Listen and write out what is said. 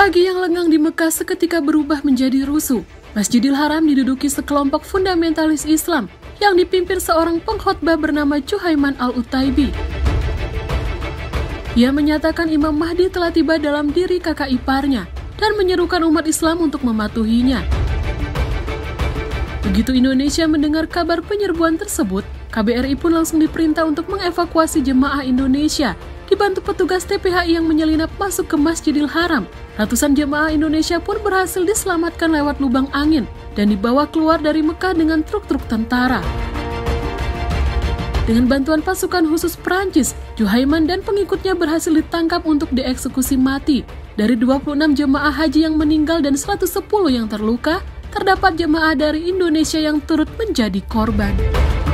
Pagi yang lengang di Mekah seketika berubah menjadi rusuh. Masjidil Haram diduduki sekelompok fundamentalis Islam yang dipimpin seorang pengkhotbah bernama Juhaiman Al-Utaibi. Ia menyatakan Imam Mahdi telah tiba dalam diri kakak iparnya dan menyerukan umat Islam untuk mematuhinya. Begitu Indonesia mendengar kabar penyerbuan tersebut, KBRI pun langsung diperintah untuk mengevakuasi jemaah Indonesia, dibantu petugas TPHI yang menyelinap masuk ke Masjidil Haram. Ratusan jemaah Indonesia pun berhasil diselamatkan lewat lubang angin dan dibawa keluar dari Mekah dengan truk-truk tentara. Dengan bantuan pasukan khusus Prancis, Juhaiman dan pengikutnya berhasil ditangkap untuk dieksekusi mati. Dari 26 jemaah haji yang meninggal dan 110 yang terluka, terdapat jemaah dari Indonesia yang turut menjadi korban.